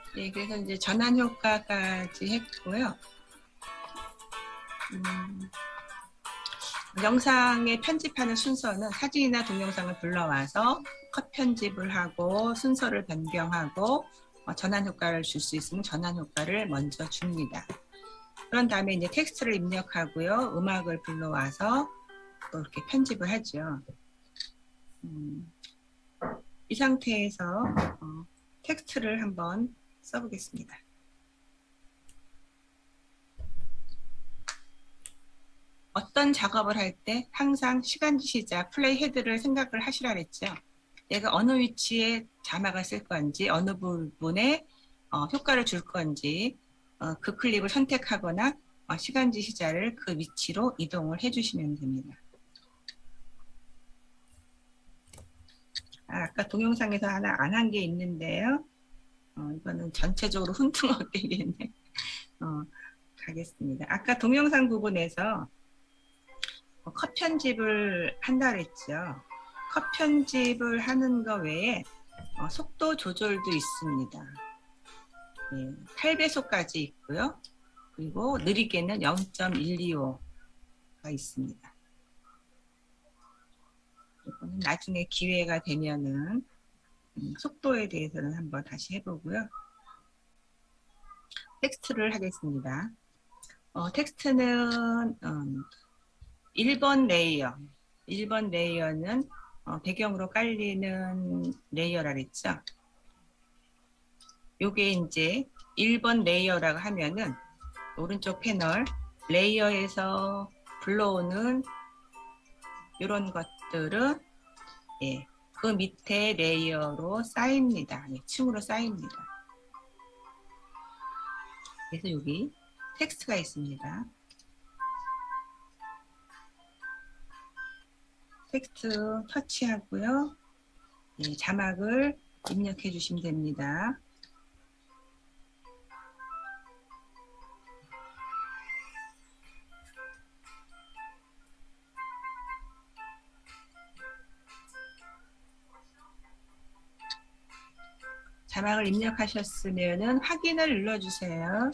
네, 그래서 이제 전환 효과까지 했고요. 영상에 편집하는 순서는 사진이나 동영상을 불러와서 컷 편집을 하고 순서를 변경하고 전환 효과를 줄 수 있으면 전환 효과를 먼저 줍니다. 그런 다음에 이제 텍스트를 입력하고요. 음악을 불러와서 또 이렇게 편집을 하죠. 이 상태에서 텍스트를 한번 써보겠습니다. 어떤 작업을 할 때 항상 시간지 시작, 플레이 헤드를 생각을 하시라 그랬죠. 내가 어느 위치에 자막을 쓸 건지, 어느 부분에 효과를 줄 건지 그 클립을 선택하거나 시간지 시작을 그 위치로 이동을 해주시면 됩니다. 아까 동영상에서 하나 안 한 게 있는데요. 이거는 전체적으로 훈퉁어되겠네. 가겠습니다. 아까 동영상 부분에서 컷 편집을 한다 그랬죠. 컷 편집을 하는 거 외에 속도 조절도 있습니다. 네, 8배속까지 있고요. 그리고 느리게는 0.125가 있습니다. 이거는 나중에 기회가 되면은 속도에 대해서는 한번 다시 해보고요. 텍스트를 하겠습니다. 텍스트는 1번 레이어. 1번 레이어는 배경으로 깔리는 레이어라 그랬죠. 요게 이제 1번 레이어라고 하면은 오른쪽 패널 레이어에서 불러오는 이런 것들은 예, 그 밑에 레이어로 쌓입니다. 네, 층으로 쌓입니다. 그래서 여기 텍스트가 있습니다. 텍스트 터치하고요. 예, 자막을 입력해 주시면 됩니다. 자막을 입력하셨으면 확인을 눌러주세요.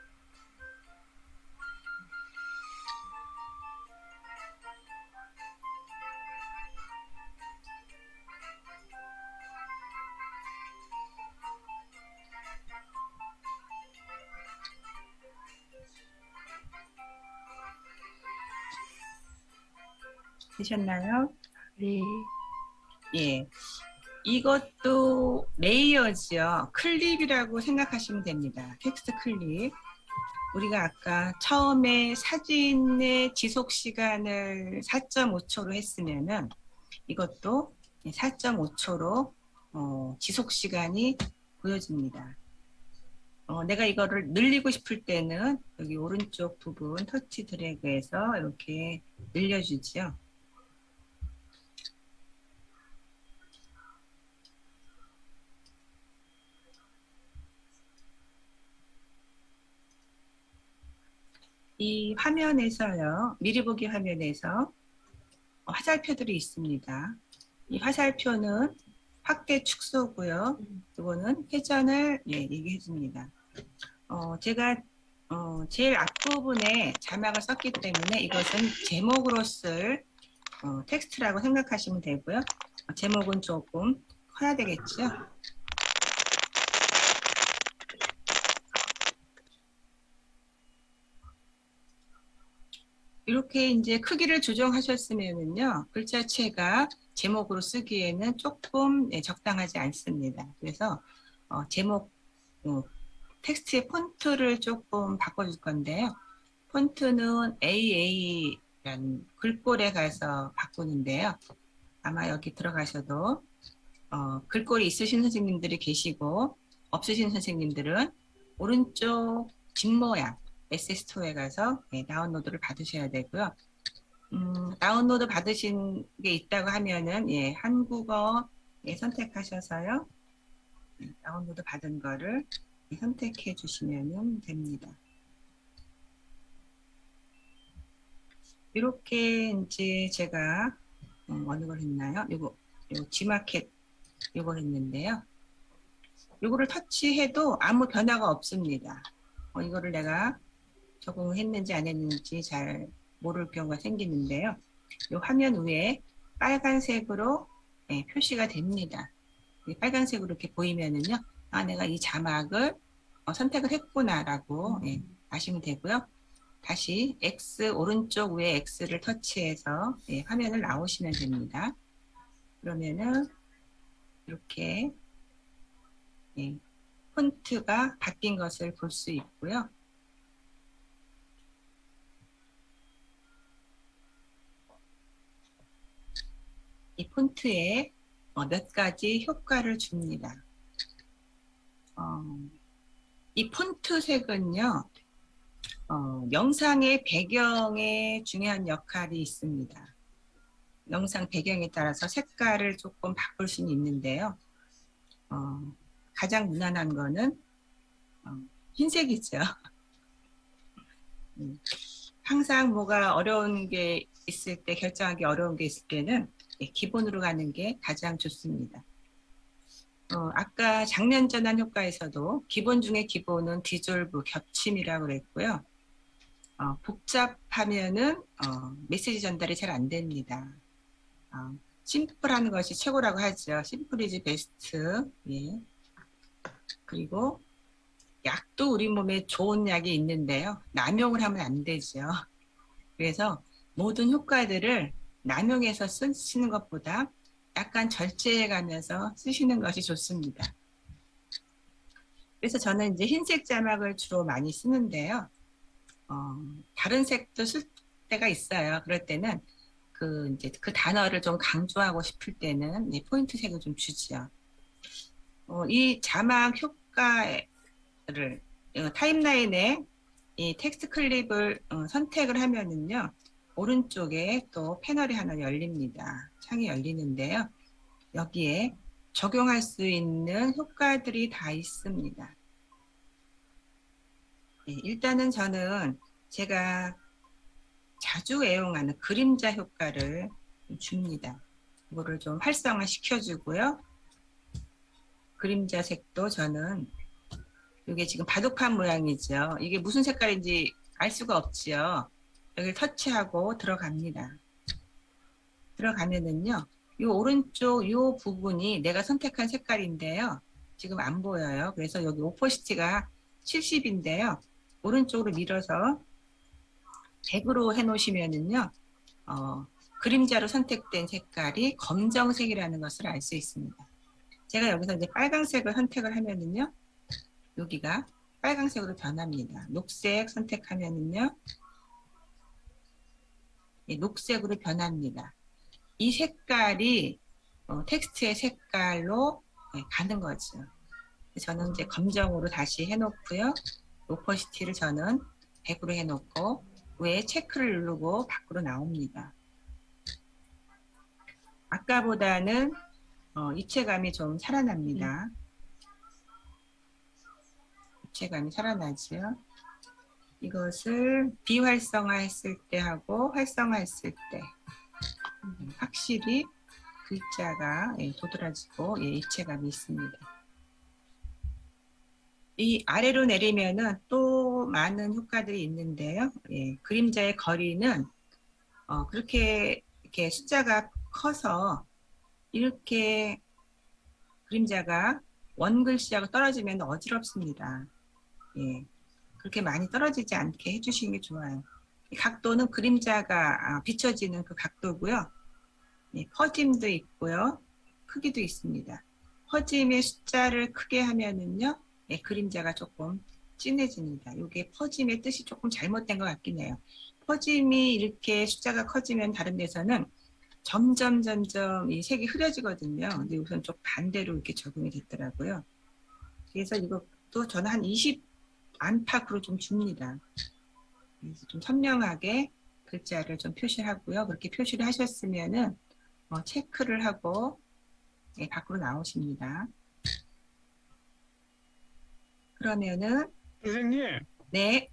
되셨나요? 네. 예. 이것도 레이어죠. 클립이라고 생각하시면 됩니다. 텍스트 클립. 우리가 아까 처음에 사진의 지속 시간을 4.5초로 했으면은 이것도 4.5초로 지속 시간이 보여집니다. 내가 이거를 늘리고 싶을 때는 여기 오른쪽 부분 터치 드래그해서 이렇게 늘려주죠. 이 화면에서요, 미리 보기 화면에서 화살표들이 있습니다. 이 화살표는 확대 축소고요. 이거는 회전을 얘기해 줍니다. 제가 제일 앞부분에 자막을 썼기 때문에 이것은 제목으로 쓸 텍스트라고 생각하시면 되고요. 제목은 조금 커야 되겠죠. 이렇게 이제 크기를 조정하셨으면요, 글자체가 제목으로 쓰기에는 조금 적당하지 않습니다. 그래서 제목 텍스트의 폰트를 조금 바꿔줄 건데요. 폰트는 AA라는 글꼴에 가서 바꾸는데요. 아마 여기 들어가셔도 글꼴이 있으신 선생님들이 계시고 없으신 선생님들은 오른쪽 집 모양 에세스토어에 가서 다운로드를 받으셔야 되고요. 다운로드 받으신 게 있다고 하면은 한국어 선택하셔서요. 다운로드 받은 거를 선택해 주시면 됩니다. 이렇게 이제 제가 어느 걸 했나요? 요거 G마켓 요걸 했는데요. 이거를 터치해도 아무 변화가 없습니다. 이거를 내가 적응했는지 안 했는지 잘 모를 경우가 생기는데요. 이 화면 위에 빨간색으로 표시가 됩니다. 빨간색으로 이렇게 보이면은요, 아, 내가 이 자막을 선택을 했구나라고 아시면 되고요. 다시 X, 오른쪽 위에 X를 터치해서 화면을 나오시면 됩니다. 그러면은 이렇게 폰트가 바뀐 것을 볼 수 있고요. 이 폰트에 몇 가지 효과를 줍니다. 이 폰트 색은요, 영상의 배경에 중요한 역할이 있습니다. 영상 배경에 따라서 색깔을 조금 바꿀 수는 있는데요. 가장 무난한 거는 흰색이죠. 항상 뭐가 어려운 게 있을 때, 결정하기 어려운 게 있을 때는 기본으로 가는 게 가장 좋습니다. 아까 장면 전환 효과에서도 기본 중에 기본은 디졸브, 겹침이라고 그랬고요. 복잡하면은 메시지 전달이 잘 안 됩니다. 심플한 것이 최고라고 하죠. 심플 이즈 베스트. 예. 그리고 약도 우리 몸에 좋은 약이 있는데요. 남용을 하면 안 되죠. 그래서 모든 효과들을 남용해서 쓰시는 것보다 약간 절제해 가면서 쓰시는 것이 좋습니다. 그래서 저는 이제 흰색 자막을 주로 많이 쓰는데요. 다른 색도 쓸 때가 있어요. 그럴 때는 이제 그 단어를 좀 강조하고 싶을 때는 포인트 색을 좀 주지요. 이 자막 효과를 타임라인에 이 텍스트 클립을 선택을 하면은요, 오른쪽에 또 패널이 하나 열립니다. 창이 열리는데요. 여기에 적용할 수 있는 효과들이 다 있습니다. 일단은 저는 제가 자주 애용하는 그림자 효과를 줍니다. 이거를 좀 활성화 시켜주고요. 그림자 색도 저는 이게 지금 바둑판 모양이죠. 이게 무슨 색깔인지 알 수가 없지요. 여기를 터치하고 들어갑니다. 들어가면은요, 이 오른쪽 이 부분이 내가 선택한 색깔인데요. 지금 안 보여요. 그래서 여기 오퍼시티가 70인데요. 오른쪽으로 밀어서 100으로 해놓으시면은요, 그림자로 선택된 색깔이 검정색이라는 것을 알 수 있습니다. 제가 여기서 이제 빨간색을 선택을 하면은요, 여기가 빨간색으로 변합니다. 녹색 선택하면은요, 녹색으로 변합니다. 이 색깔이 텍스트의 색깔로 가는 거죠. 저는 이제 검정으로 다시 해놓고요. 오퍼시티를 저는 100으로 해놓고 위에 체크를 누르고 밖으로 나옵니다. 아까보다는 입체감이 좀 살아납니다. 입체감이 살아나죠. 이것을 비활성화했을 때 하고 활성화했을 때 확실히 글자가 도드라지고 입체감이 있습니다. 이 아래로 내리면은 또 많은 효과들이 있는데요. 그림자의 거리는 그렇게 이렇게 숫자가 커서 이렇게 그림자가 원글씨하고 떨어지면 어지럽습니다. 그렇게 많이 떨어지지 않게 해주시는 게 좋아요. 이 각도는 그림자가 비춰지는 그 각도고요. 퍼짐도 있고요. 크기도 있습니다. 퍼짐의 숫자를 크게 하면은요, 그림자가 조금 진해집니다. 이게 퍼짐의 뜻이 조금 잘못된 것 같긴 해요. 퍼짐이 이렇게 숫자가 커지면 다른 데서는 점점 이 색이 흐려지거든요. 근데 우선 좀 반대로 이렇게 적용이 됐더라고요. 그래서 이것도 저는 한 20 안팎으로 좀 줍니다. 그래서 좀 선명하게 글자를 좀 표시하고요. 그렇게 표시를 하셨으면은 체크를 하고 밖으로 나오십니다. 그러면은 선생님, 네,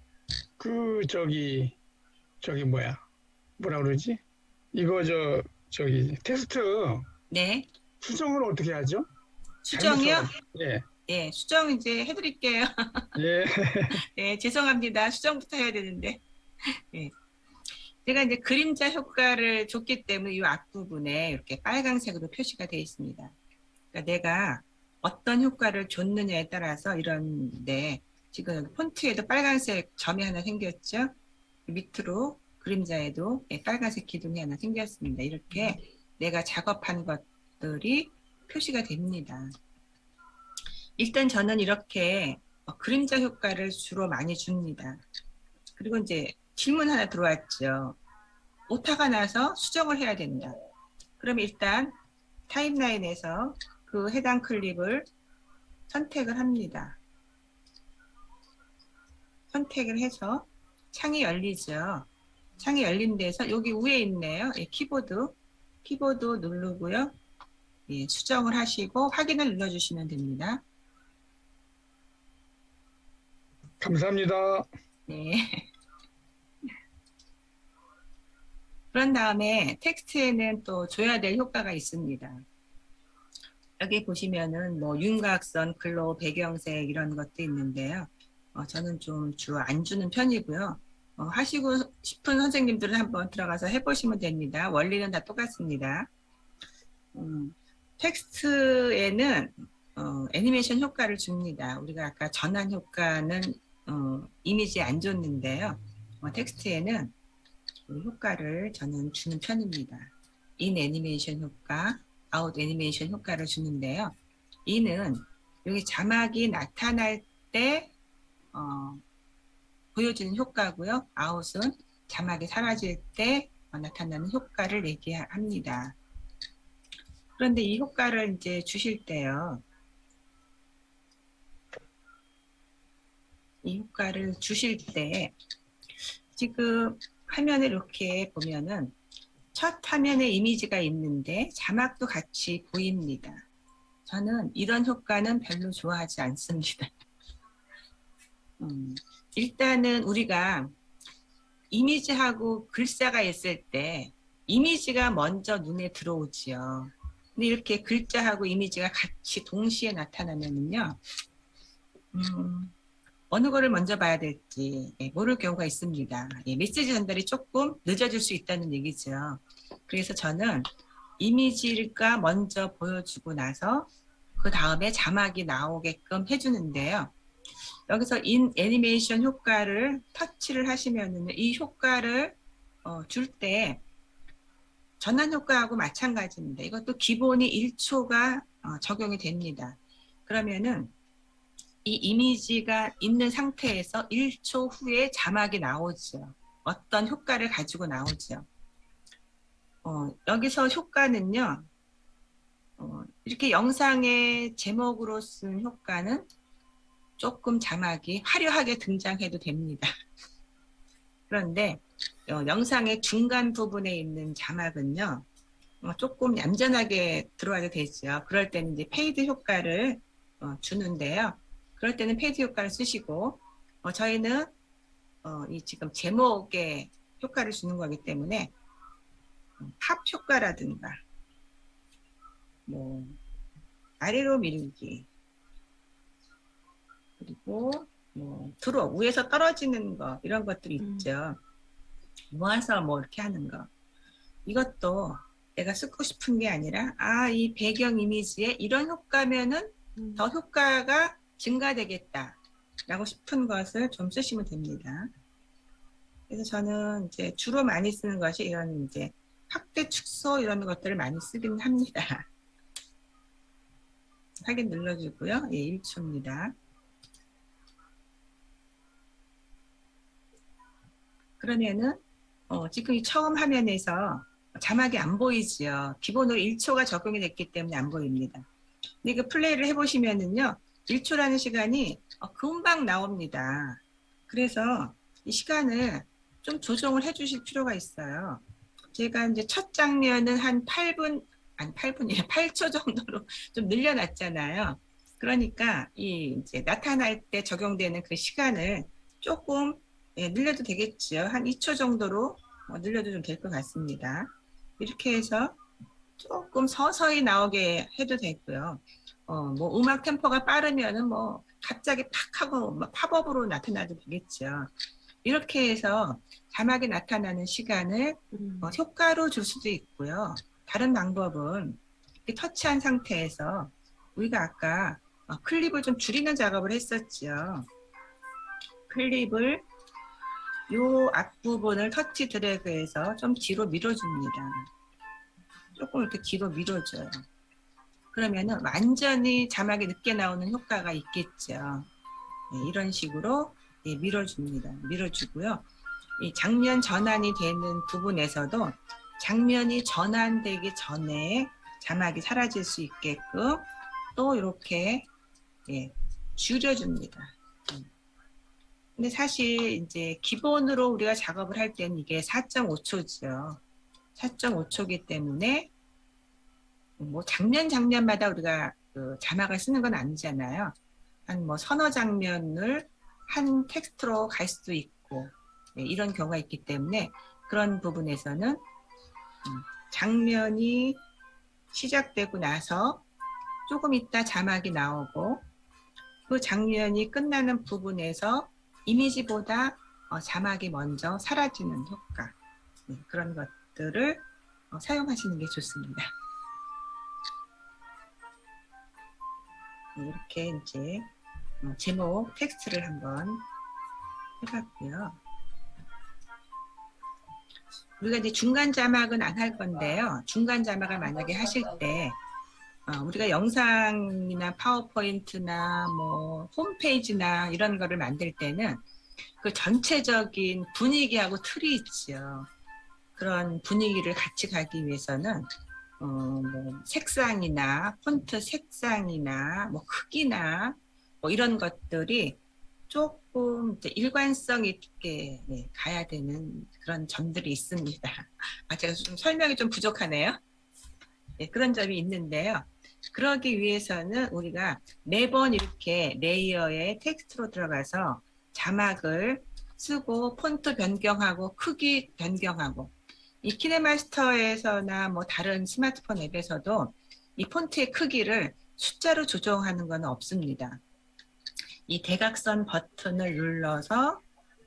뭐라 그러지? 이거 저기 테스트 네, 수정을 어떻게 하죠? 수정이요? 예. 예, 수정 이제 해드릴게요. 예. 네, 죄송합니다. 수정부터 해야 되는데. 예. 제가 이제 그림자 효과를 줬기 때문에 이 앞부분에 이렇게 빨간색으로 표시가 되어 있습니다. 그러니까 내가 어떤 효과를 줬느냐에 따라서 이런데 지금 여기 폰트에도 빨간색 점이 하나 생겼죠? 밑으로 그림자에도 빨간색 기둥이 하나 생겼습니다. 이렇게 내가 작업한 것들이 표시가 됩니다. 일단 저는 이렇게 그림자 효과를 주로 많이 줍니다. 그리고 이제 질문 하나 들어왔죠. 오타가 나서 수정을 해야 된다. 그럼 일단 타임라인에서 그 해당 클립을 선택을 합니다. 선택을 해서 창이 열리죠. 창이 열린 데서 여기 위에 있네요. 예, 키보드 누르고요. 예, 수정을 하시고 확인을 눌러주시면 됩니다. 감사합니다. 네. 그런 다음에 텍스트에는 또 줘야 될 효과가 있습니다. 여기 보시면은 뭐 윤곽선, 글로, 배경색 이런 것도 있는데요. 저는 좀 주로 안 주는 편이고요. 하시고 싶은 선생님들은 한번 들어가서 해보시면 됩니다. 원리는 다 똑같습니다. 텍스트에는 애니메이션 효과를 줍니다. 우리가 아까 전환 효과는 이미지에 안 줬는데요. 텍스트에는 그 효과를 저는 주는 편입니다. 인 애니메이션 효과, 아웃 애니메이션 효과를 주는데요. 인은 여기 자막이 나타날 때 보여주는 효과고요. 아웃은 자막이 사라질 때 나타나는 효과를 얘기합니다. 그런데 이 효과를 이제 주실 때요. 이 효과를 주실 때 지금 화면을 이렇게 보면은 첫 화면에 이미지가 있는데 자막도 같이 보입니다. 저는 이런 효과는 별로 좋아하지 않습니다. 일단은 우리가 이미지하고 글자가 있을 때 이미지가 먼저 눈에 들어오지요. 근데 이렇게 글자하고 이미지가 같이 동시에 나타나면은요, 어느 거를 먼저 봐야 될지 모를 경우가 있습니다. 메시지 전달이 조금 늦어질 수 있다는 얘기죠. 그래서 저는 이미지가 먼저 보여주고 나서 그 다음에 자막이 나오게끔 해주는데요. 여기서 인 애니메이션 효과를 터치를 하시면은 이 효과를 줄 때 전환 효과하고 마찬가지입니다. 이것도 기본이 1초가 적용이 됩니다. 그러면은 이 이미지가 있는 상태에서 1초 후에 자막이 나오죠. 어떤 효과를 가지고 나오죠. 여기서 효과는요. 이렇게 영상의 제목으로 쓴 효과는 조금 자막이 화려하게 등장해도 됩니다. 그런데 영상의 중간 부분에 있는 자막은요. 조금 얌전하게 들어와도 되죠. 그럴 때는 이제 페이드 효과를 주는데요. 그럴 때는 페이드 효과를 쓰시고 저희는 이 지금 제목에 효과를 주는 거기 때문에 팝 효과라든가 뭐 아래로 밀기 그리고 뭐 드롭 위에서 떨어지는 거 이런 것들이 있죠. 모아서 뭐 이렇게 하는 거 이것도 내가 쓰고 싶은 게 아니라 이 배경 이미지에 이런 효과면은 더 효과가 증가되겠다 라고 싶은 것을 좀 쓰시면 됩니다. 그래서 저는 이제 주로 많이 쓰는 것이 이런 이제 확대 축소 이런 것들을 많이 쓰긴 합니다. 확인 눌러주고요. 예, 1초입니다. 그러면은 지금 이 처음 화면에서 자막이 안 보이지요. 기본으로 1초가 적용이 됐기 때문에 안 보입니다. 근데 그 플레이를 해보시면은요. 1초라는 시간이 금방 나옵니다. 그래서 이 시간을 좀 조정을 해주실 필요가 있어요. 제가 이제 첫 장면은 한 8초 정도로 좀 늘려놨잖아요. 그러니까 이 이제 나타날 때 적용되는 그 시간을 조금 늘려도 되겠죠. 한 2초 정도로 늘려도 좀 될 것 같습니다. 이렇게 해서 조금 서서히 나오게 해도 되고요. 뭐 음악 템포가 빠르면은 뭐 갑자기 팍 하고 막 팝업으로 나타나도 되겠죠. 이렇게 해서 자막이 나타나는 시간을 효과로 줄 수도 있고요. 다른 방법은 이렇게 터치한 상태에서 우리가 아까 클립을 좀 줄이는 작업을 했었죠. 클립을 요 앞부분을 터치 드래그해서 좀 뒤로 밀어줍니다. 조금 이렇게 뒤로 밀어줘요. 그러면은 완전히 자막이 늦게 나오는 효과가 있겠죠. 네, 이런 식으로 밀어줍니다. 밀어주고요. 이 장면 전환이 되는 부분에서도 장면이 전환되기 전에 자막이 사라질 수 있게끔 또 이렇게 줄여줍니다. 근데 사실 이제 기본으로 우리가 작업을 할 때는 이게 4.5초죠. 4.5초이기 때문에 뭐 장면마다 우리가 그 자막을 쓰는 건 아니잖아요. 한 뭐 서너 장면을 한 텍스트로 갈 수도 있고 이런 경우가 있기 때문에 그런 부분에서는 장면이 시작되고 나서 조금 있다 자막이 나오고 그 장면이 끝나는 부분에서 이미지보다 자막이 먼저 사라지는 효과 그런 것들을 사용하시는 게 좋습니다. 이렇게 이제 제목 텍스트를 한번 해봤고요. 우리가 이제 중간 자막은 안 할 건데요. 중간 자막을 만약에 하실 때 우리가 영상이나 파워포인트나 뭐 홈페이지나 이런 거를 만들 때는 그 전체적인 분위기하고 틀이 있죠. 그런 분위기를 같이 가기 위해서는 뭐 색상이나 폰트 색상이나 뭐 크기나 뭐 이런 것들이 조금 일관성 있게 가야 되는 그런 점들이 있습니다. 제가 좀 설명이 좀 부족하네요. 그런 점이 있는데요. 그러기 위해서는 우리가 매번 이렇게 레이어에 텍스트로 들어가서 자막을 쓰고 폰트 변경하고 크기 변경하고 이 키네마스터에서나 뭐 다른 스마트폰 앱에서도 이 폰트의 크기를 숫자로 조정하는 건 없습니다. 이 대각선 버튼을 눌러서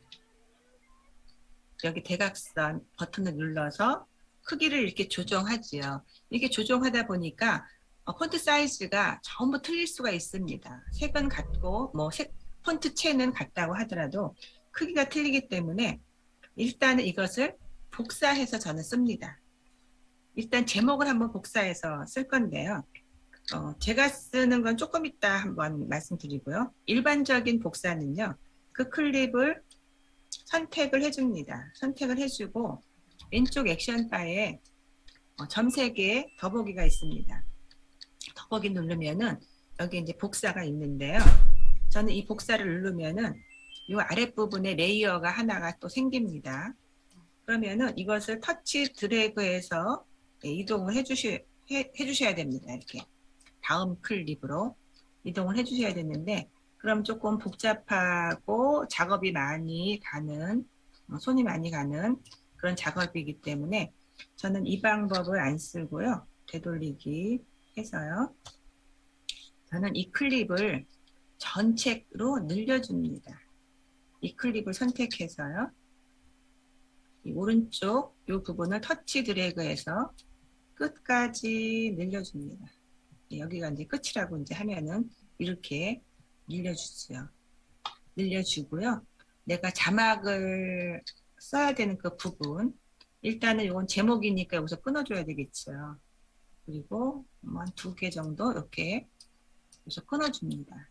여기 대각선 버튼을 눌러서 크기를 이렇게 조정하지요. 이렇게 조정하다 보니까 폰트 사이즈가 전부 틀릴 수가 있습니다. 색은 같고 뭐 폰트체는 같다고 하더라도 크기가 틀리기 때문에 일단은 이것을 복사해서 저는 씁니다. 일단 제목을 한번 복사해서 쓸 건데요. 제가 쓰는 건 조금 이따 한번 말씀드리고요. 일반적인 복사는요. 그 클립을 선택을 해줍니다. 선택을 해주고 왼쪽 액션바에 점 3개 더보기가 있습니다. 더보기 누르면은 여기 이제 복사가 있는데요. 저는 이 복사를 누르면은 이 아랫부분에 레이어가 하나가 또 생깁니다. 그러면은 이것을 터치 드래그해서 이동을 해주셔야 됩니다. 이렇게 다음 클립으로 이동을 해주셔야 되는데 그럼 조금 복잡하고 작업이 많이 가는 손이 많이 가는 그런 작업이기 때문에 저는 이 방법을 안 쓰고요. 되돌리기 해서요. 저는 이 클립을 전체로 늘려줍니다. 이 클립을 선택해서요. 이 오른쪽 이 부분을 터치 드래그해서 끝까지 늘려줍니다. 여기가 이제 끝이라고 이제 하면은 이렇게 늘려주죠. 늘려주고요. 내가 자막을 써야 되는 그 부분 일단은 이건 제목이니까 여기서 끊어줘야 되겠죠. 그리고 한 2개 정도 이렇게 여기서 끊어줍니다.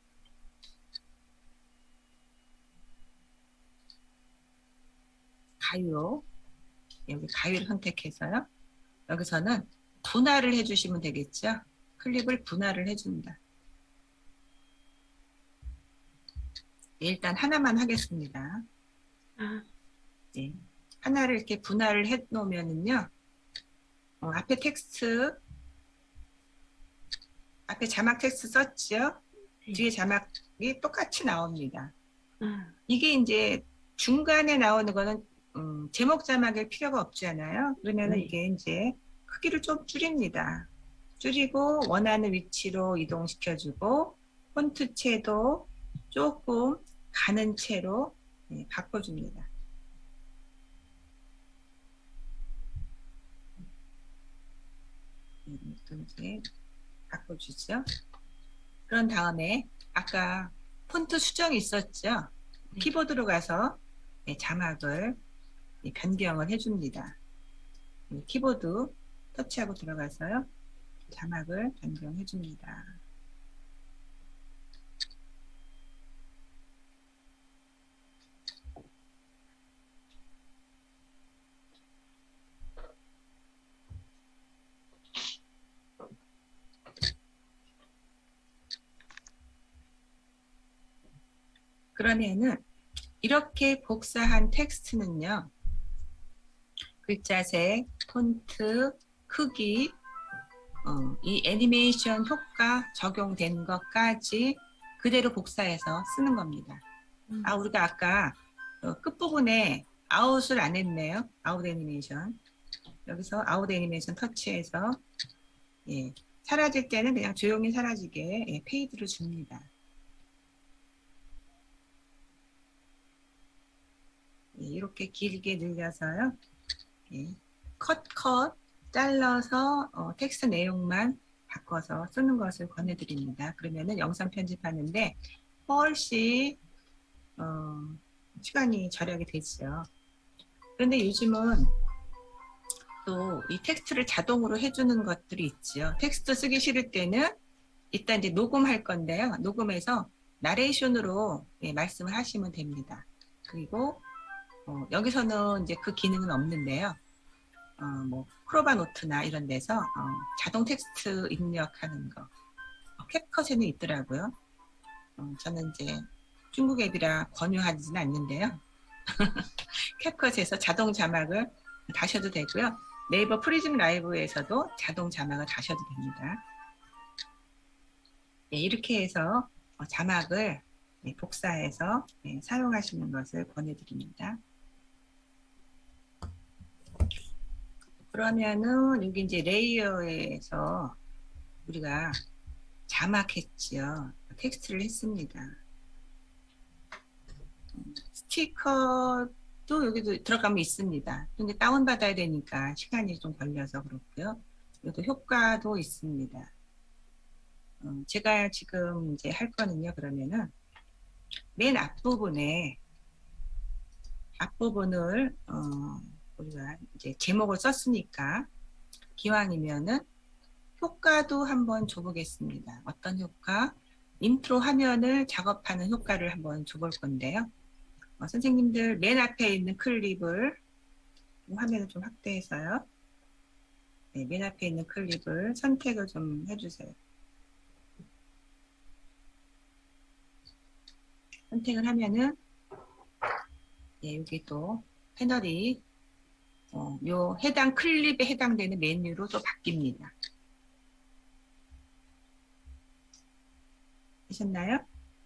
가위로 여기 가위를 선택해서요. 여기서는 분할을 해주시면 되겠죠. 클립을 분할을 해줍니다. 일단 하나만 하겠습니다. 네. 하나를 이렇게 분할을 해 놓으면은요. 앞에 텍스트, 앞에 자막 텍스트 썼죠? 뒤에 자막이 똑같이 나옵니다. 이게 이제 중간에 나오는 거는 제목 자막일 필요가 없잖아요. 그러면은 이게 이제 크기를 좀 줄입니다. 줄이고 원하는 위치로 이동시켜주고 폰트채도 조금 가는 채로 바꿔줍니다. 또 이제 바꿔주죠. 그런 다음에 아까 폰트 수정이 있었죠. 키보드로 가서 자막을 변경을 해줍니다. 키보드 터치하고 들어가서요. 자막을 변경해줍니다. 그러면은 이렇게 복사한 텍스트는요. 글자색, 폰트, 크기, 이 애니메이션 효과 적용된 것까지 그대로 복사해서 쓰는 겁니다. 우리가 아까 끝부분에 아웃을 안 했네요. 아웃 애니메이션. 여기서 아웃 애니메이션 터치해서 사라질 때는 그냥 조용히 사라지게 페이드를 줍니다. 이렇게 길게 늘려서요. 컷 잘라서 텍스트 내용만 바꿔서 쓰는 것을 권해드립니다. 그러면은 영상 편집하는데 훨씬 시간이 절약이 되죠. 그런데 요즘은 또 이 텍스트를 자동으로 해주는 것들이 있죠. 텍스트 쓰기 싫을 때는 일단 이제 녹음할 건데요. 녹음해서 나레이션으로 말씀을 하시면 됩니다. 그리고 여기서는 이제 그 기능은 없는데요. 뭐 크로바 노트나 이런 데서 자동 텍스트 입력하는 거 캡컷에는 있더라고요. 저는 이제 중국 앱이라 권유하지는 않는데요. 캡컷에서 자동 자막을 다셔도 되고요. 네이버 프리즘 라이브에서도 자동 자막을 다셔도 됩니다. 이렇게 해서 자막을 복사해서 사용하시는 것을 권해드립니다. 그러면은 여기 이제 레이어에서 우리가 자막했지요. 텍스트를 했습니다. 스티커도 여기도 들어가면 있습니다. 근데 다운받아야 되니까 시간이 좀 걸려서 그렇고요. 여기도 효과도 있습니다. 제가 지금 이제 할 거는요. 그러면은 맨 앞부분을 우리가 이제 제목을 썼으니까 기왕이면은 효과도 한번 줘보겠습니다. 어떤 효과? 인트로 화면을 작업하는 효과를 한번 줘볼 건데요. 선생님들 맨 앞에 있는 클립을 화면을 좀 확대해서요. 맨 앞에 있는 클립을 선택을 좀 해주세요. 선택을 하면은 여기 또 패널이 요 해당 클립에 해당되는 메뉴로 또 바뀝니다. 되셨나요?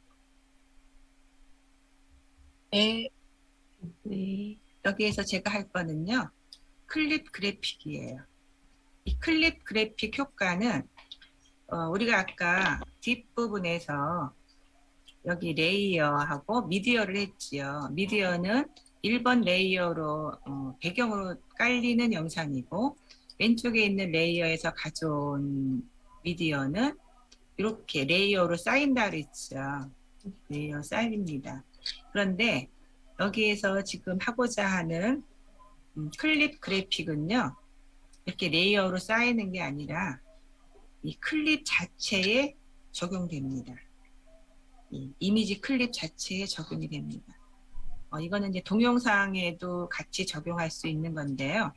네. 네. 여기에서 제가 할 거는요. 클립 그래픽이에요. 이 클립 그래픽 효과는 우리가 아까 뒷부분에서 여기 레이어하고 미디어를 했지요. 미디어는 1번 레이어로 배경으로 깔리는 영상이고 왼쪽에 있는 레이어에서 가져온 미디어는 이렇게 레이어로 쌓인다 그랬죠. 레이어 쌓입니다. 그런데 여기에서 지금 하고자 하는 클립 그래픽은요. 이렇게 레이어로 쌓이는 게 아니라 이 클립 자체에 적용됩니다. 이 이미지 클립 자체에 적용이 됩니다. 이거는 이제 동영상에도 같이 적용할 수 있는 건데요.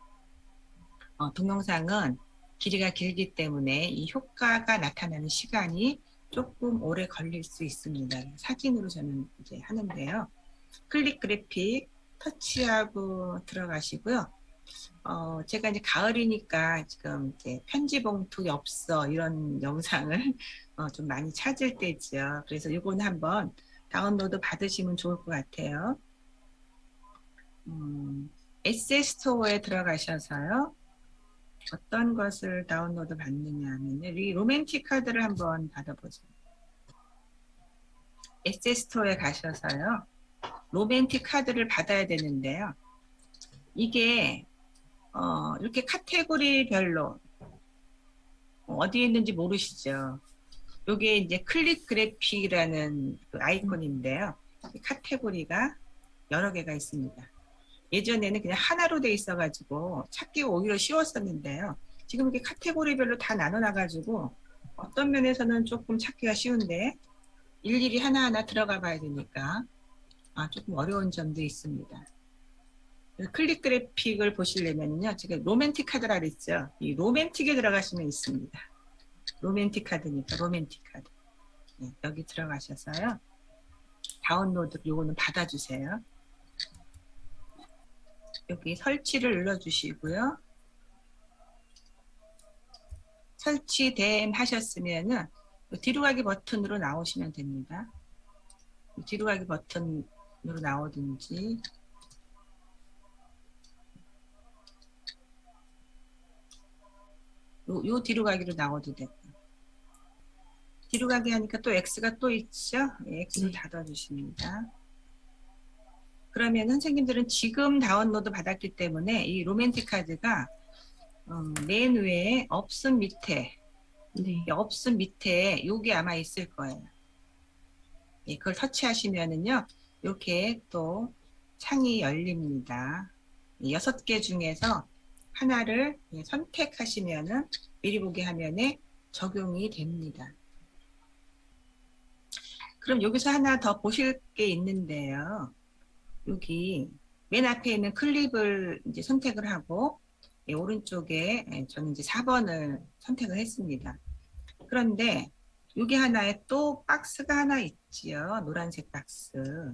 동영상은 길이가 길기 때문에 이 효과가 나타나는 시간이 조금 오래 걸릴 수 있습니다. 사진으로 저는 이제 하는데요. 클립 그래픽 터치하고 들어가시고요. 제가 이제 가을이니까 지금 이제 편지 봉투 엽서 이런 영상을 좀 많이 찾을 때죠. 그래서 이거는 한번 다운로드 받으시면 좋을 것 같아요. 에세 스토어에 들어가셔서요. 어떤 것을 다운로드 받느냐 하면요. 이 로맨틱 카드를 한번 받아보세요. 에세스토어에 가셔서요. 로맨틱 카드를 받아야 되는데요. 이게 이렇게 카테고리별로 어디에 있는지 모르시죠? 이게 이제 클릭 그래픽이라는 그 아이콘인데요. 이 카테고리가 여러 개가 있습니다. 예전에는 그냥 하나로 돼 있어가지고 찾기가 오히려 쉬웠었는데요. 지금 이렇게 카테고리별로 다 나눠놔가지고 어떤 면에서는 조금 찾기가 쉬운데 일일이 하나하나 들어가 봐야 되니까 조금 어려운 점도 있습니다. 클릭 그래픽을 보시려면요. 지금 로맨틱 카드라 그랬죠. 이 로맨틱에 들어가시면 있습니다. 로맨틱 카드니까 로맨틱 카드. 네, 여기 들어가셔서요. 다운로드 요거는 받아주세요. 여기 설치를 눌러주시고요. 설치됨 하셨으면은 뒤로 가기 버튼으로 나오시면 됩니다. 뒤로 가기 버튼으로 나오든지 요 뒤로 가기로 나와도 되고 뒤로 가기 하니까 또 X가 또 있죠? X로 닫아주십니다. 그러면 선생님들은 지금 다운로드 받았기 때문에 이 로맨틱 카드가 맨 위에 없음 밑에 없음 밑에 요게 아마 있을 거예요. 예, 그걸 터치하시면은요 이렇게 또 창이 열립니다. 6개 중에서 하나를 선택하시면은 미리 보기 화면에 적용이 됩니다. 그럼 여기서 하나 더 보실 게 있는데요. 여기 맨 앞에 있는 클립을 이제 선택을 하고 오른쪽에 저는 이제 4번을 선택을 했습니다. 그런데 여기 하나에 또 박스가 하나 있지요. 노란색 박스.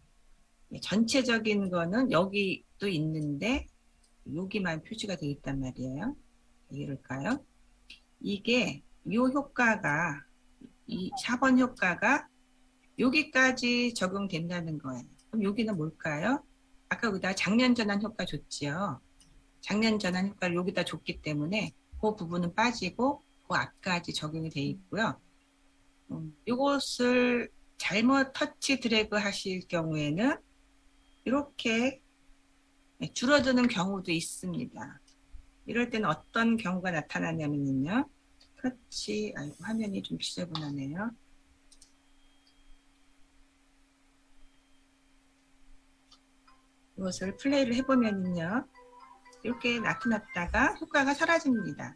전체적인 거는 여기도 있는데 여기만 표시가 되어 있단 말이에요. 왜 이럴까요? 이게 이 효과가 이 4번 효과가 여기까지 적용된다는 거예요. 그럼 여기는 뭘까요? 아까 여기다 장면 전환 효과 줬지요. 장면 전환 효과를 여기다 줬기 때문에 그 부분은 빠지고 그 앞까지 적용이 되어 있고요. 이것을 잘못 터치 드래그 하실 경우에는 이렇게 줄어드는 경우도 있습니다. 이럴 때는 어떤 경우가 나타나냐면요. 터치, 아이고 화면이 좀 지저분하네요. 이것을 플레이를 해보면요. 이렇게 나타났다가 효과가 사라집니다.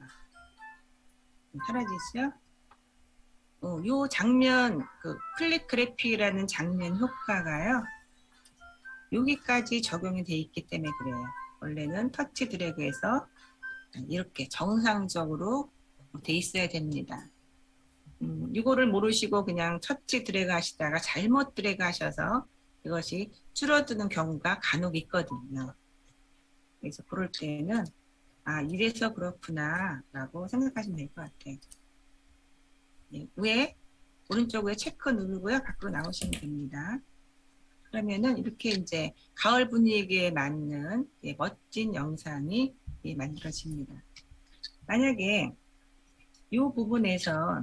사라지죠? 요 장면, 그 클릭 그래픽이라는 장면 효과가요. 여기까지 적용이 돼 있기 때문에 그래요. 원래는 터치 드래그에서 이렇게 정상적으로 돼 있어야 됩니다. 이거를 모르시고 그냥 터치 드래그 하시다가 잘못 드래그 하셔서 이것이 줄어드는 경우가 간혹 있거든요. 그래서 그럴 때는 이래서 그렇구나 라고 생각하시면 될 것 같아요. 네, 위에 오른쪽 위에 체크 누르고요. 밖으로 나오시면 됩니다. 그러면은 이렇게 이제 가을 분위기에 맞는 멋진 영상이 만들어집니다. 만약에 이 부분에서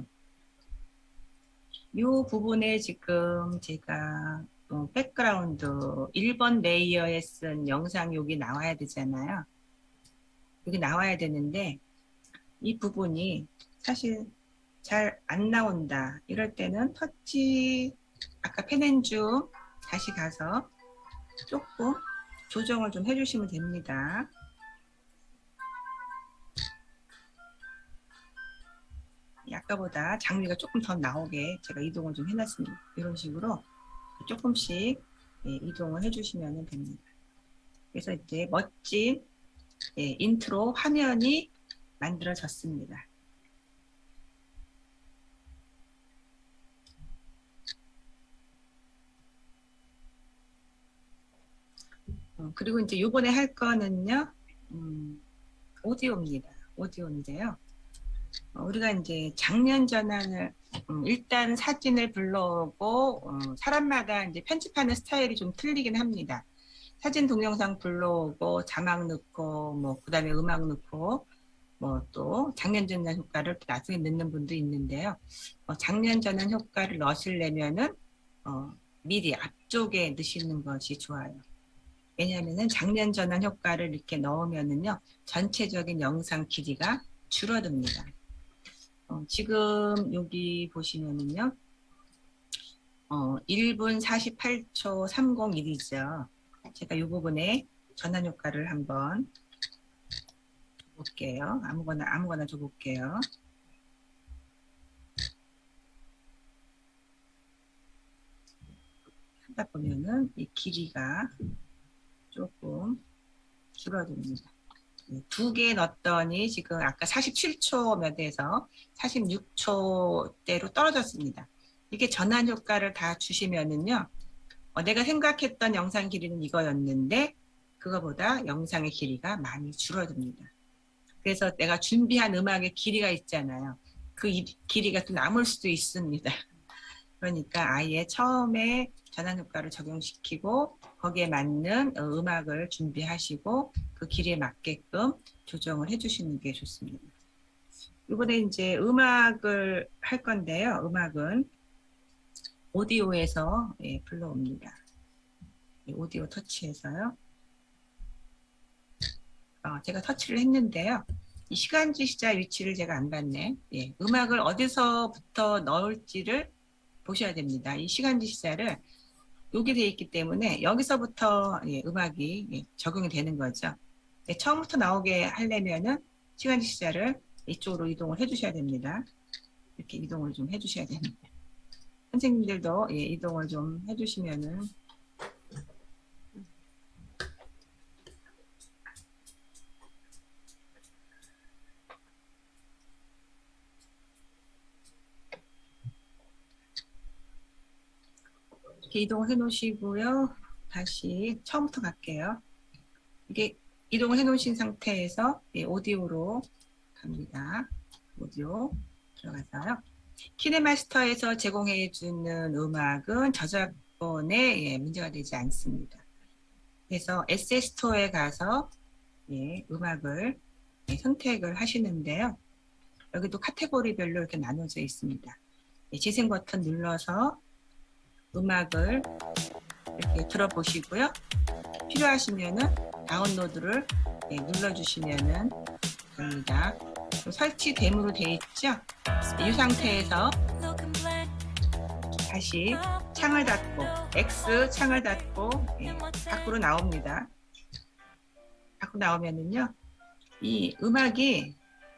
이 부분에 지금 제가 백그라운드 1번 레이어에 쓴 영상 여기 나와야 되잖아요. 여기 나와야 되는데 이 부분이 사실 잘 안 나온다. 이럴 때는 터치 아까 펜앤줌 다시 가서 조금 조정을 좀 해주시면 됩니다. 아까보다 장미가 조금 더 나오게 제가 이동을 좀 해놨습니다. 이런 식으로 조금씩 이동을 해주시면 됩니다. 그래서 이제 멋진 인트로 화면이 만들어졌습니다. 그리고 이제 요번에 할 거는요, 오디오입니다. 오디오인데요. 우리가 이제 장면 전환을, 일단 사진을 불러오고, 사람마다 이제 편집하는 스타일이 좀 틀리긴 합니다. 사진 동영상 불러오고, 자막 넣고, 그 다음에 음악 넣고, 뭐 또 장면 전환 효과를 나중에 넣는 분도 있는데요. 장면 전환 효과를 넣으시려면은 미리 앞쪽에 넣으시는 것이 좋아요. 왜냐하면은 장면 전환 효과를 이렇게 넣으면은요, 전체적인 영상 길이가 줄어듭니다. 지금 여기 보시면은요, 1분 48초 301이죠. 제가 이 부분에 전환 효과를 한번 볼게요. 아무거나 줘볼게요. 하다 보면은 이 길이가 조금 줄어듭니다. 2개 넣었더니 지금 아까 47초 몇 에서 46초대로 떨어졌습니다. 이게 전환 효과를 다 주시면은요, 내가 생각했던 영상 길이는 이거였는데 그거보다 영상의 길이가 많이 줄어듭니다. 그래서 내가 준비한 음악의 길이가 있잖아요. 그 길이가 또 남을 수도 있습니다. 그러니까 아예 처음에 전환 효과를 적용시키고 거기에 맞는 음악을 준비하시고 그 길이에 맞게끔 조정을 해주시는 게 좋습니다. 이번에 이제 음악을 할 건데요. 음악은 오디오에서 불러옵니다. 오디오 터치해서요. 제가 터치를 했는데요. 이 시간지 시작 위치를 제가 안 봤네. 음악을 어디서부터 넣을지를 보셔야 됩니다. 이 시간지 시작을 여기 되어 있기 때문에 여기서부터 음악이 적용이 되는 거죠. 처음부터 나오게 하려면은 시간지 시작을 이쪽으로 이동을 해주셔야 됩니다. 이렇게 이동을 좀 해주셔야 됩니다. 선생님들도 이동을 좀 해주시면은 이렇게 이동을 해 놓으시고요. 다시 처음부터 갈게요. 이게 이동을 해 놓으신 상태에서 오디오로 갑니다. 오디오 들어가서요. 키네마스터에서 제공해 주는 음악은 저작권에 문제가 되지 않습니다. 그래서 에셋 스토어에 가서 음악을 선택을 하시는데요. 여기도 카테고리별로 이렇게 나눠져 있습니다. 재생 버튼 눌러서 음악을 이렇게 들어보시고요. 필요하시면은 다운로드를 눌러주시면은 됩니다. 설치됨으로 되어 있죠. 이 상태에서 다시 창을 닫고 X 창을 닫고 밖으로 나옵니다. 밖으로 나오면은요, 이 음악이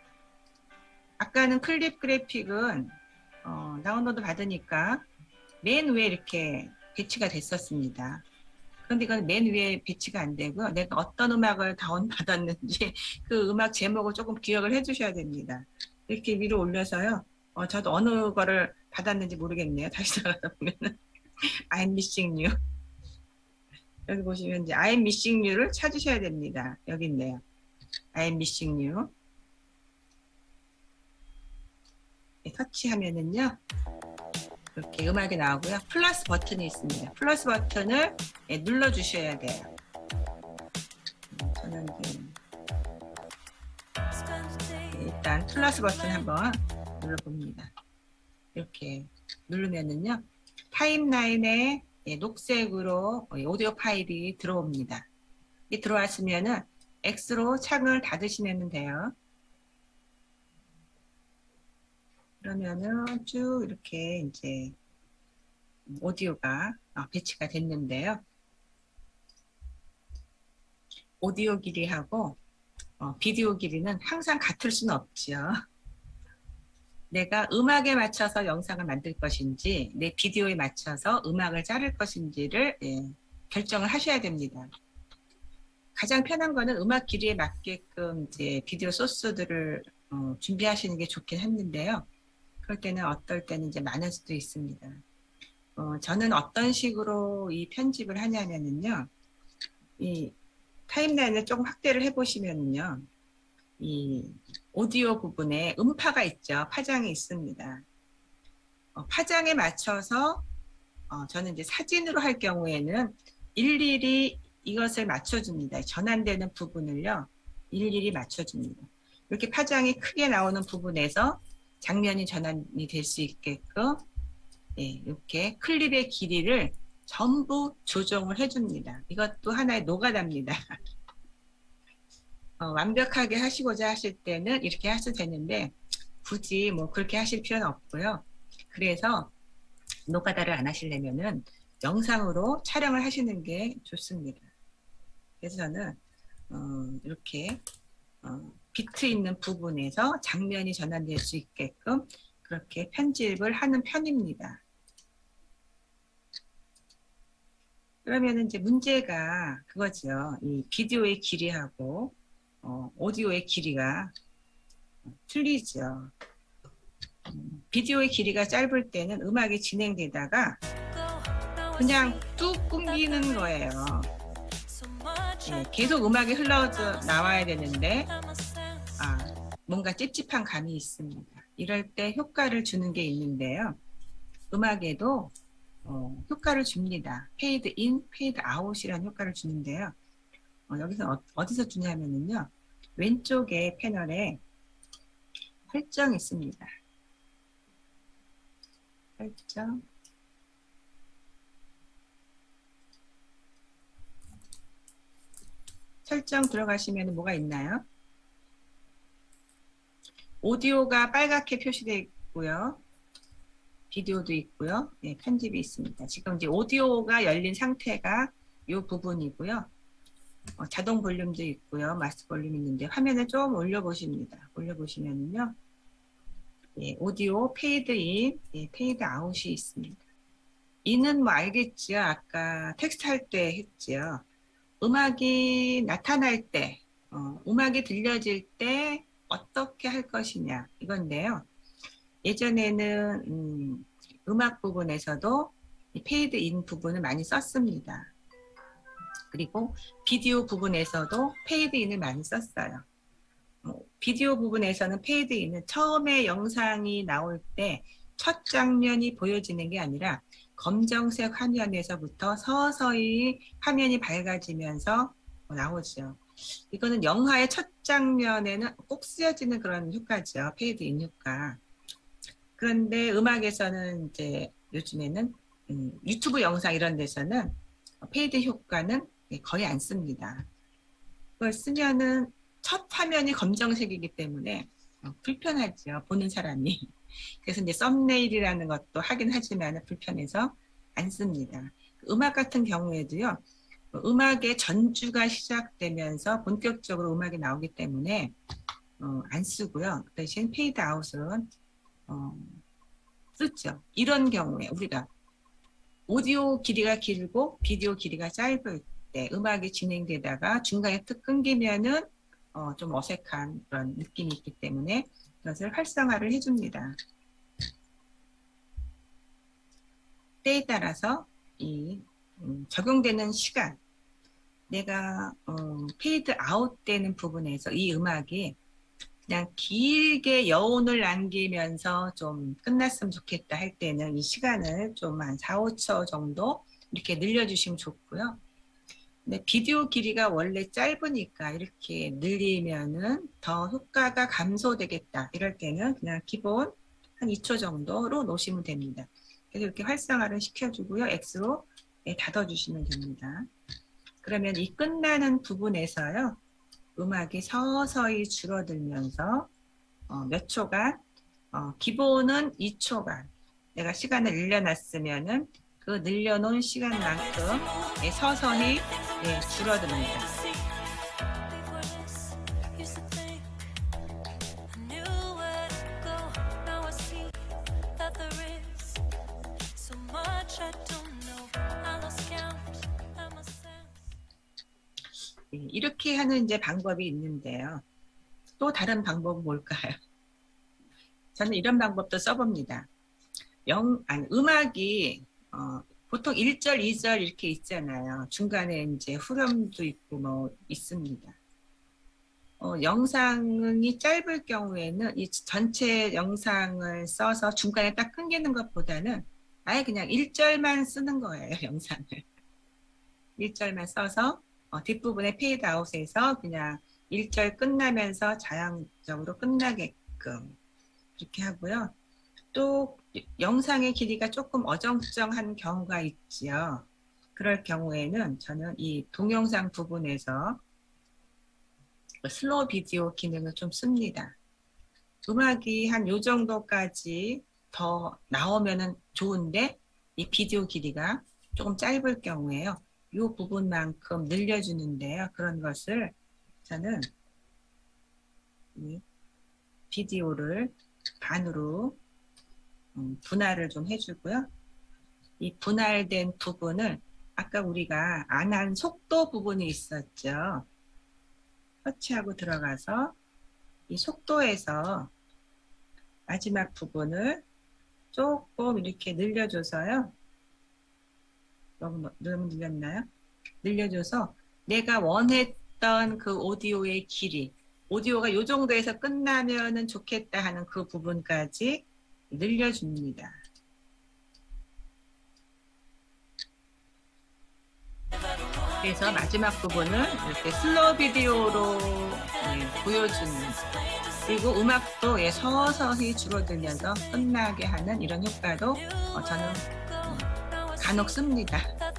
아까는 클립 그래픽은 다운로드 받으니까 맨 위에 이렇게 배치가 됐었습니다. 그런데 이건 맨 위에 배치가 안 되고요. 내가 어떤 음악을 다운받았는지 그 음악 제목을 조금 기억을 해주셔야 됩니다. 이렇게 위로 올려서요. 저도 어느 거를 받았는지 모르겠네요. 다시 들어가다 보면은 I'm missing you. 여기 보시면 이제 I'm missing you를 찾으셔야 됩니다. 여기 있네요. I'm missing you. 터치하면은요. 이렇게 음악이 나오고요. 플러스 버튼이 있습니다. 플러스 버튼을 눌러주셔야 돼요. 저는 일단 플러스 버튼 한번 눌러봅니다. 이렇게 누르면은요. 타임라인에 녹색으로 오디오 파일이 들어옵니다. 이 들어왔으면은 X로 창을 닫으시면 돼요. 그러면은 쭉 이렇게 이제 오디오가 배치가 됐는데요. 오디오 길이하고 비디오 길이는 항상 같을 수는 없죠. 내가 음악에 맞춰서 영상을 만들 것인지 내 비디오에 맞춰서 음악을 자를 것인지를 결정을 하셔야 됩니다. 가장 편한 거는 음악 길이에 맞게끔 이제 비디오 소스들을 준비하시는 게 좋긴 했는데요. 그럴 때는 어떨 때는 이제 많을 수도 있습니다. 저는 어떤 식으로 이 편집을 하냐면요. 이 타임라인을 조금 확대를 해보시면요. 이 오디오 부분에 음파가 있죠. 파장이 있습니다. 파장에 맞춰서 저는 이제 사진으로 할 경우에는 일일이 이것을 맞춰줍니다. 전환되는 부분을요. 일일이 맞춰줍니다. 이렇게 파장이 크게 나오는 부분에서 장면이 전환이 될 수 있게끔 이렇게 클립의 길이를 전부 조정을 해줍니다. 이것도 하나의 노가다입니다. 완벽하게 하시고자 하실 때는 이렇게 하셔도 되는데 굳이 뭐 그렇게 하실 필요는 없고요. 그래서 노가다를 안 하시려면은 영상으로 촬영을 하시는 게 좋습니다. 그래서 저는 이렇게 비트 있는 부분에서 장면이 전환될 수 있게끔 그렇게 편집을 하는 편입니다. 그러면 이제 문제가 그거죠. 이 비디오의 길이하고 오디오의 길이가 틀리죠. 비디오의 길이가 짧을 때는 음악이 진행되다가 그냥 뚝 끊기는 거예요. 계속 음악이 흘러져 나와야 되는데 뭔가 찝찝한 감이 있습니다. 이럴 때 효과를 주는 게 있는데요. 음악에도 효과를 줍니다. 페이드 인, 페이드 아웃이라는 효과를 주는데요. 여기서 어디서 주냐면요. 왼쪽에 패널에 설정이 있습니다. 설정 들어가시면 뭐가 있나요? 오디오가 빨갛게 표시되어 있고요. 비디오도 있고요. 네, 편집이 있습니다. 지금 이제 오디오가 열린 상태가 이 부분이고요. 자동 볼륨도 있고요. 마스터 볼륨이 있는데 화면을 좀 올려보십니다. 올려보시면요. 오디오 페이드 인, 페이드 아웃이 있습니다. 인은 뭐 알겠죠? 아까 텍스트 할 때 했죠. 음악이 나타날 때, 음악이 들려질 때 어떻게 할 것이냐 이건데요. 예전에는 음악 부분에서도 페이드 인 부분을 많이 썼습니다. 그리고 비디오 부분에서도 페이드 인을 많이 썼어요. 비디오 부분에서는 페이드 인은 처음에 영상이 나올 때 첫 장면이 보여지는 게 아니라 검정색 화면에서부터 서서히 화면이 밝아지면서 나오죠. 이거는 영화의 첫 장면에는 꼭 쓰여지는 그런 효과죠. 페이드 인 효과. 그런데 음악에서는 이제 요즘에는 유튜브 영상 이런 데서는 페이드 효과는 거의 안 씁니다. 그걸 쓰면은 첫 화면이 검정색이기 때문에 불편하죠. 보는 사람이. 그래서 이제 썸네일이라는 것도 하긴 하지만 불편해서 안 씁니다. 음악 같은 경우에도요. 음악의 전주가 시작되면서 본격적으로 음악이 나오기 때문에 안 쓰고요. 그 대신 페이드 아웃은 쓰죠. 이런 경우에 우리가 오디오 길이가 길고 비디오 길이가 짧을 때 음악이 진행되다가 중간에 툭 끊기면은 좀 어색한 그런 느낌이 있기 때문에 이것을 활성화를 해줍니다. 때에 따라서 이 적용되는 시간, 내가 페이드 아웃 되는 부분에서 이 음악이 그냥 길게 여운을 남기면서 좀 끝났으면 좋겠다 할 때는 이 시간을 좀 한 4, 5초 정도 이렇게 늘려주시면 좋고요. 근데 비디오 길이가 원래 짧으니까 이렇게 늘리면은 더 효과가 감소되겠다. 이럴 때는 그냥 기본 한 2초 정도로 놓으시면 됩니다. 그래서 이렇게 활성화를 시켜주고요. X로 닫아주시면 됩니다. 그러면 이 끝나는 부분에서요. 음악이 서서히 줄어들면서 몇 초간, 기본은 2초간 내가 시간을 늘려놨으면은 그 늘려놓은 시간만큼 서서히 줄어듭니다. 이렇게 하는 이제 방법이 있는데요. 또 다른 방법은 뭘까요? 저는 이런 방법도 써봅니다. 음악이 보통 1절, 2절 이렇게 있잖아요. 중간에 이제 후렴도 있고 뭐 있습니다. 영상이 짧을 경우에는 이 전체 영상을 써서 중간에 딱 끊기는 것보다는 아예 그냥 1절만 쓰는 거예요, 영상을. 1절만 써서 뒷부분에 페이드 아웃에서 그냥 1절 끝나면서 자연적으로 끝나게끔 그렇게 하고요. 또 영상의 길이가 조금 어정쩡한 경우가 있지요. 그럴 경우에는 저는 이 동영상 부분에서 슬로우 비디오 기능을 좀 씁니다. 음악이 한 요 정도까지 더 나오면은 좋은데 이 비디오 길이가 조금 짧을 경우에요. 요 부분만큼 늘려주는데요. 그런 것을 저는 이 비디오를 반으로 분할을 좀 해주고요. 이 분할된 부분을 아까 우리가 안 한 속도 부분이 있었죠. 터치하고 들어가서 이 속도에서 마지막 부분을 조금 이렇게 늘려줘서요. 너무 늘렸나요? 늘려줘서 내가 원했던 그 오디오의 길이, 오디오가 이 정도에서 끝나면은 좋겠다 하는 그 부분까지 늘려줍니다. 그래서 마지막 부분을 이렇게 슬로우 비디오로 보여주는, 그리고 음악도 서서히 줄어들면서 끝나게 하는 이런 효과도 저는 간혹 씁니다.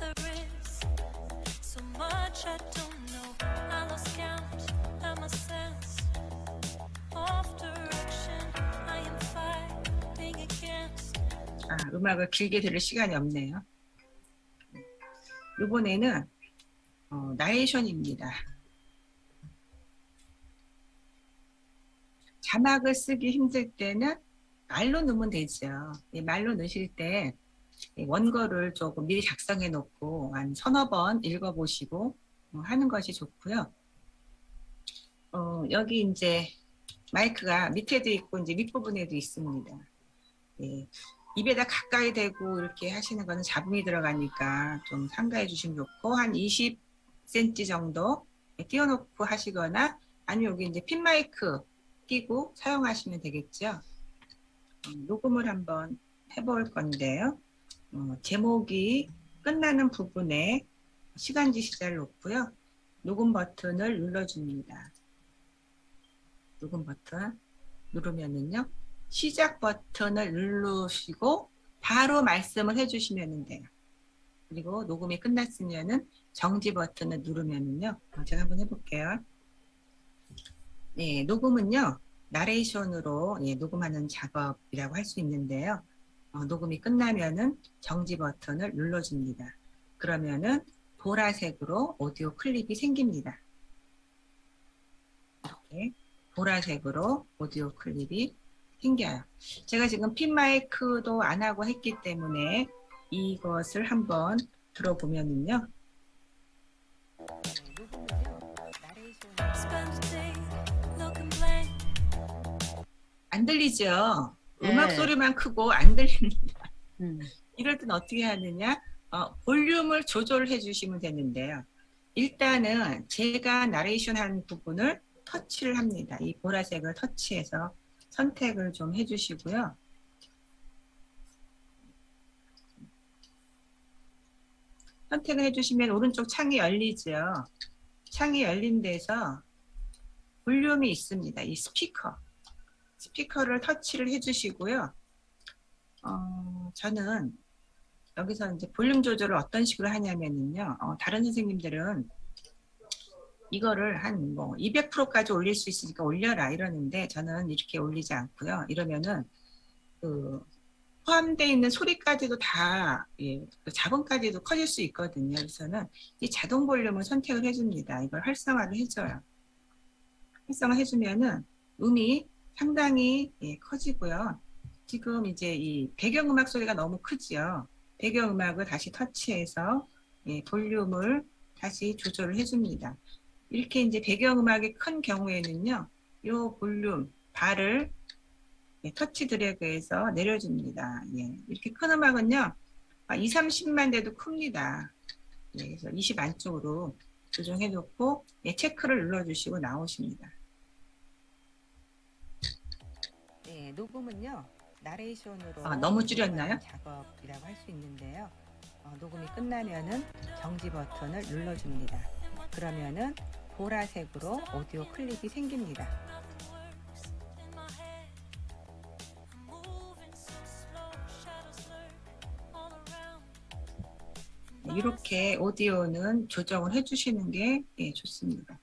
음악을 길게 들을 시간이 없네요. 이번에는 나레이션입니다. 자막을 쓰기 힘들 때는 말로 넣으면 되죠. 말로 넣으실 때 원고를 조금 미리 작성해 놓고 한 서너 번 읽어보시고 하는 것이 좋고요. 여기 이제 마이크가 밑에도 있고 이제 윗부분에도 있습니다. 예, 입에다 가까이 대고 이렇게 하시는 거는 잡음이 들어가니까 좀 삼가해 주시면 좋고, 한 20cm 정도 띄워놓고 하시거나 아니면 여기 이제 핀 마이크 끼고 사용하시면 되겠죠. 녹음을 한번 해볼 건데요. 제목이 끝나는 부분에 시간지 시작을 놓고요. 녹음 버튼을 눌러줍니다. 녹음 버튼 누르면은요. 시작 버튼을 누르시고 바로 말씀을 해주시면 돼요. 그리고 녹음이 끝났으면은 정지 버튼을 누르면은요. 제가 한번 해볼게요. 네, 녹음은요. 나레이션으로 녹음하는 작업이라고 할 수 있는데요. 녹음이 끝나면은 정지 버튼을 눌러줍니다. 그러면은 보라색으로 오디오 클립이 생깁니다. 이렇게 보라색으로 오디오 클립이 생겨요. 제가 지금 핀 마이크도 안 하고 했기 때문에 이것을 한번 들어보면은요. 안 들리죠? 네. 음악 소리만 크고 안 들립니다. 이럴 땐 어떻게 하느냐? 볼륨을 조절해 주시면 되는데요. 일단은 제가 나레이션 한 부분을 터치를 합니다. 이 보라색을 터치해서 선택을 좀 해주시고요. 선택을 해주시면 오른쪽 창이 열리죠. 창이 열린 데서 볼륨이 있습니다. 이 스피커를 터치를 해주시고요. 저는 여기서 이제 볼륨 조절을 어떤 식으로 하냐면요. 다른 선생님들은 이거를 한 200%까지 올릴 수 있으니까 올려라 이러는데 저는 이렇게 올리지 않고요. 이러면은 그 포함되어 있는 소리까지도 다 그 잡음까지도 커질 수 있거든요. 그래서는 이 자동 볼륨을 선택을 해줍니다. 이걸 활성화를 해줘요. 활성화 해주면은 음이 상당히 커지고요. 지금 이제 이 배경음악 소리가 너무 크지요. 배경음악을 다시 터치해서 볼륨을 다시 조절을 해줍니다. 이렇게 이제 배경음악이 큰 경우에는요, 이 볼륨 바를 터치 드래그해서 내려줍니다. 이렇게 큰 음악은요, 2, 30만 대도 큽니다. 그래서 20 안쪽으로 조정해 놓고 체크를 눌러주시고 나오십니다. 네, 녹음은요, 나레이션으로 너무 줄였나요? 작업이라고 할 수 있는데요. 녹음이 끝나면은 정지 버튼을 눌러줍니다. 그러면은 보라색으로 오디오 클립이 생깁니다. 이렇게 오디오는 조정을 해주시는 게 좋습니다.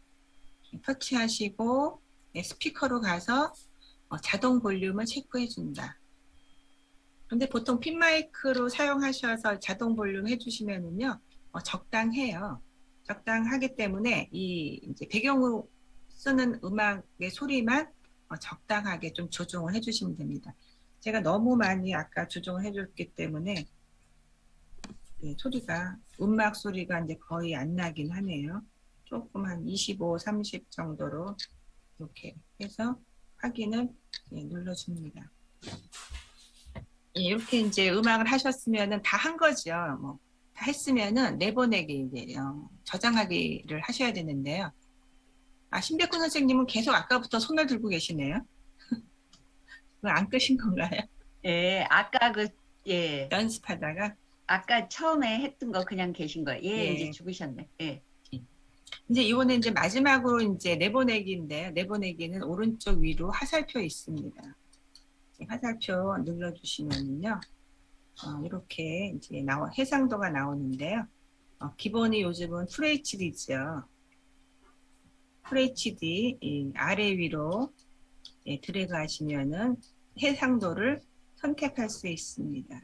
터치하시고 스피커로 가서 자동 볼륨을 체크해 준다. 근데 보통 핀 마이크로 사용하셔서 자동 볼륨 해주시면은요 적당해요. 적당하기 때문에 이 이제 배경으로 쓰는 음악의 소리만 적당하게 좀 조정을 해주시면 됩니다. 제가 너무 많이 아까 조정을 해줬기 때문에 소리가 음악 소리가 이제 거의 안 나긴 하네요. 조금 한 25, 30 정도로 이렇게 해서 확인을 눌러줍니다. 이렇게 이제 음악을 하셨으면은 다 한 거죠. 뭐 다 했으면은 내보내기 이제 저장하기를 하셔야 되는데요. 신백훈 선생님은 계속 아까부터 손을 들고 계시네요. 그거 안 끄신 건가요? 예, 아까 예, 연습하다가 아까 처음에 했던 거 그냥 계신 거예요. 예, 예. 이제 죽으셨네. 예. 이제 이번에 이제 마지막으로 이제 내보내기인데요. 내보내기는 오른쪽 위로 화살표 있습니다. 화살표 눌러주시면요. 이렇게 이제 해상도가 나오는데요. 기본이 요즘은 FHD죠. FHD 아래 위로 드래그 하시면은 해상도를 선택할 수 있습니다.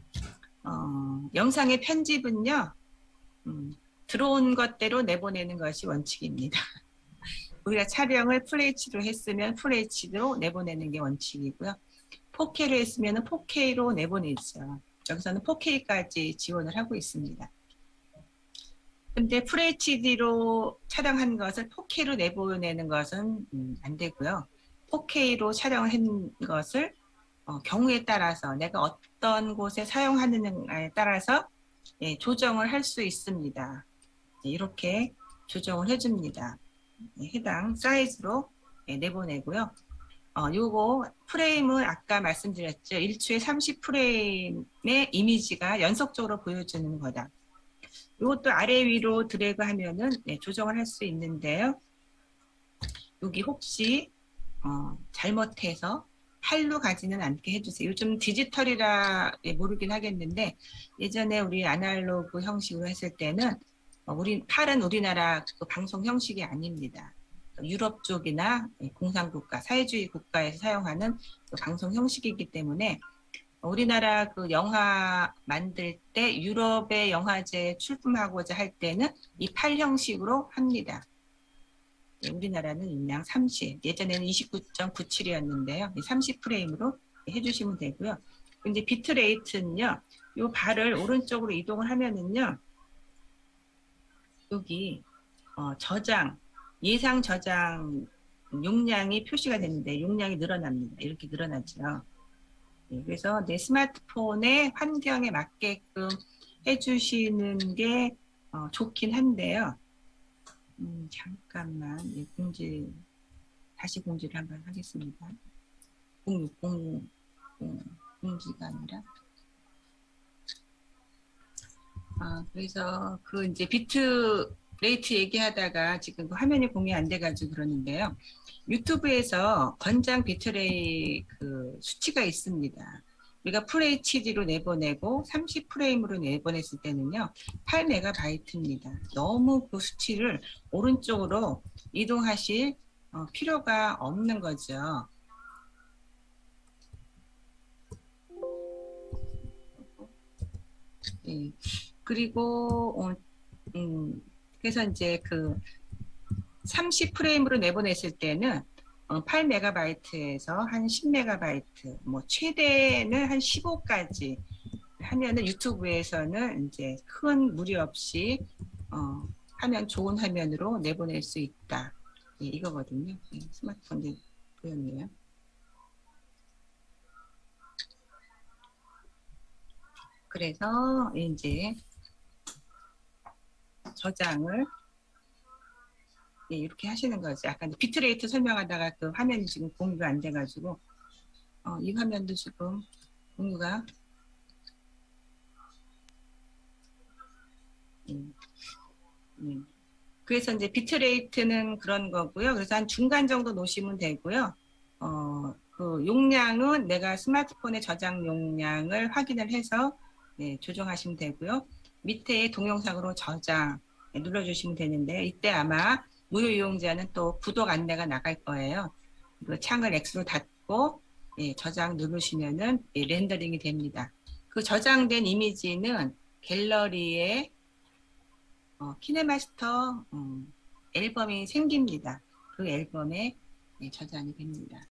영상의 편집은요. 들어온 것대로 내보내는 것이 원칙입니다. 우리가 촬영을 FHD로 했으면 FHD로 내보내는 게 원칙이고요. 4K로 했으면 4K로 내보내죠. 여기서는 4K까지 지원을 하고 있습니다. 근데 FHD로 촬영한 것을 4K로 내보내는 것은 안 되고요. 4K로 촬영을 한 것을 경우에 따라서 내가 어떤 곳에 사용하느냐에 따라서 조정을 할 수 있습니다. 이렇게 조정을 해줍니다. 해당 사이즈로 내보내고요. 요거 프레임은 아까 말씀드렸죠. 1초에 30프레임의 이미지가 연속적으로 보여주는 거다. 이것도 아래 위로 드래그 하면은 조정을 할 수 있는데요. 여기 혹시 잘못해서 팔로 가지는 않게 해주세요. 요즘 디지털이라 모르긴 하겠는데 예전에 우리 아날로그 형식으로 했을 때는 팔은 우리나라 그 방송 형식이 아닙니다. 유럽 쪽이나 공산국가, 사회주의 국가에서 사용하는 그 방송 형식이기 때문에 우리나라 그 영화 만들 때 유럽의 영화제 출품하고자 할 때는 이 팔 형식으로 합니다. 우리나라는 인양 30, 예전에는 29.97이었는데요. 30프레임으로 해주시면 되고요. 근데 비트 레이트는요, 이 발을 오른쪽으로 이동을 하면은요, 여기 저장, 예상 저장 용량이 표시가 되는데 용량이 늘어납니다. 이렇게 늘어나죠. 그래서 내 스마트폰의 환경에 맞게끔 해주시는 게 좋긴 한데요. 잠깐만 다시 공지를 한번 하겠습니다. 공지가 아니라 그래서 그 이제 비트 레이트 얘기하다가 지금 그 화면이 공유 안 돼가지고 그러는데요. 유튜브에서 권장 비트레이 그 수치가 있습니다. 우리가 FHD로 내보내고 30프레임으로 내보냈을 때는요. 8MB입니다. 너무 그 수치를 오른쪽으로 이동하실 필요가 없는 거죠. 네. 그리고 그래서 이제 그 30프레임으로 내보냈을 때는 8MB에서 한 10MB, 뭐 최대는 한 15까지 하면은 유튜브에서는 이제 큰 무리 없이 하면 좋은 화면으로 내보낼 수 있다. 이거거든요. 스마트폰에 보였네요. 그래서 이제 저장을 이렇게 하시는 거죠. 약간 비트레이트 설명하다가 그 화면이 지금 공유가 안 돼가지고 이 화면도 지금 공유가 그래서 이제 비트레이트는 그런 거고요. 그래서 한 중간 정도 놓으시면 되고요. 그 용량은 내가 스마트폰의 저장 용량을 확인을 해서 네, 조정하시면 되고요. 밑에 동영상으로 저장 눌러주시면 되는데 이때 아마 무료 이용자는 또 구독 안내가 나갈 거예요. 그 창을 X로 닫고 예, 저장 누르시면은 예, 렌더링이 됩니다. 그 저장된 이미지는 갤러리에 키네마스터 앨범이 생깁니다. 그 앨범에 예, 저장이 됩니다.